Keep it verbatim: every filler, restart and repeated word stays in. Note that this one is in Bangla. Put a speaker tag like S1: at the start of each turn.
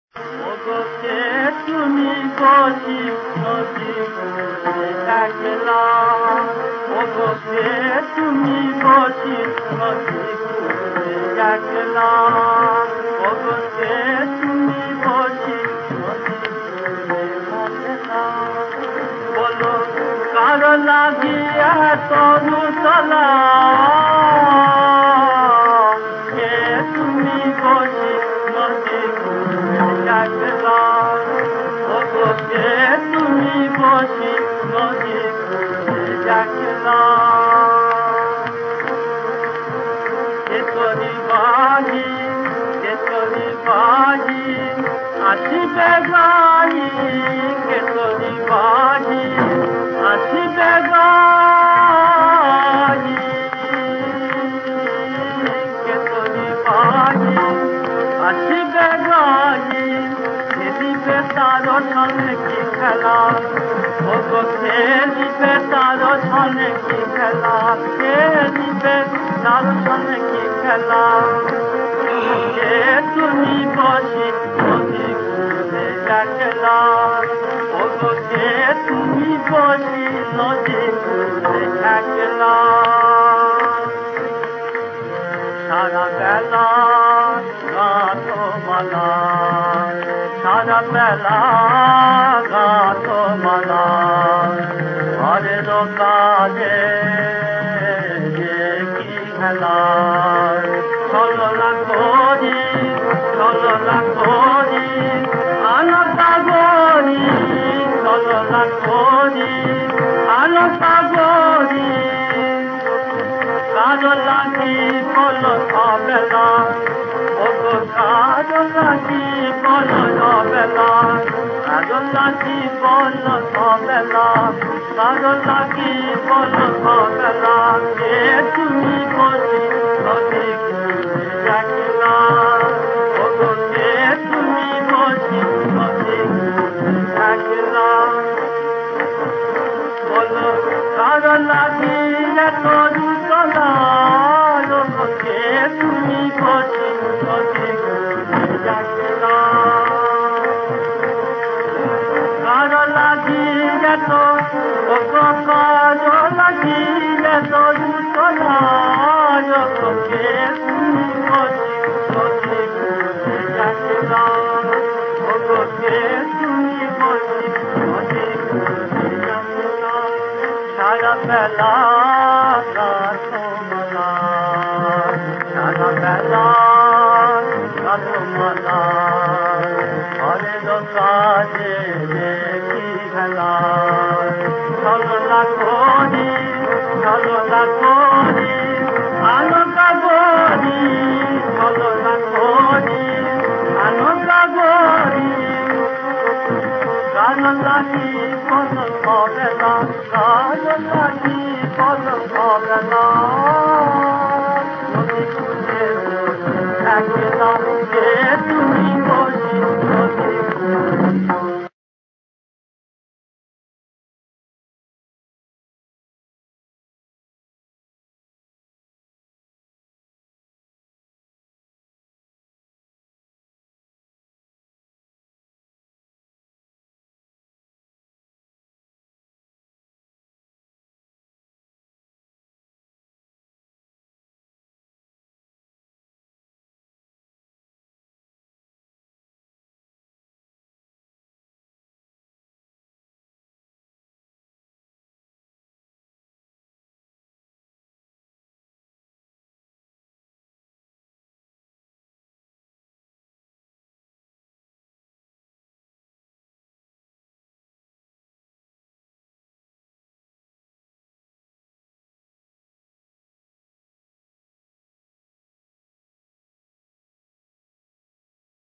S1: ওগোকে তুমি বসি নদী ঘুরে একলা, ওগোকে তুমি বসি নদী ঘুরে একলা, ওগোকে তুমি বসি নদী ঘুরে একলা। বলো কারো লাগিয়া তরু তলা, কে তুমি বসি নদী ঘুরে একলা, ওগোকে তুমি বসি নদী ঘুরে একলা। কেতরি বাহি কেতরি বাহি আসিবে গাহি, কেতরি বাহি আসিবে গাহি, কেতরি বাহি আসিবে গাহি, খেলিবে তার সঙ্গে কি খেলা, ওগো খেলিবে তার সঙ্গে কি খেলা, খেলিবে তার সঙ্গে কি খেলা। কে তুমি বসি নদী ঘুরে একলা, ওগো কে তুমি বসি নদী ঘুরে একলা। সারা বেলা গাতো মালা, সারা বেলা গাতো মালা, ঘরের কাজে কি খেলা। ছলনা করি ছলনা করি আলো সাগরি, ছলনা করি আলো সাগরি, কাজল লাগি বল সবেলা, ওগো কাজল লাগি বল সবেলা, কাজল লাগি বল সবেলা, কাজল লাগি বল সবেলা। কে তুমি বসি নদী ঘুরে একলা, ওগো কে তুমি বসি নদী ঘুরে একলা। বলো কারো লাগি তরু তলা, ওগো কে তুমি বসি নদী ঘুরে একলা। কারো লাগি তো ওগো কারো লাগি তরু তলা, ওগো কে তুমি বসি নদী ঘুরে একলা, ওগো কে তুমি বসি নদী ঘুরে একলা। সারা বেলা গাতো মালা, সারা বেলা গাতো মালা, ঘরের কাজে কি খেলা। ছলনা করি ছলনা করি আলো সাগরি, ছলনা করি আলো সাগরি, কারো লাগি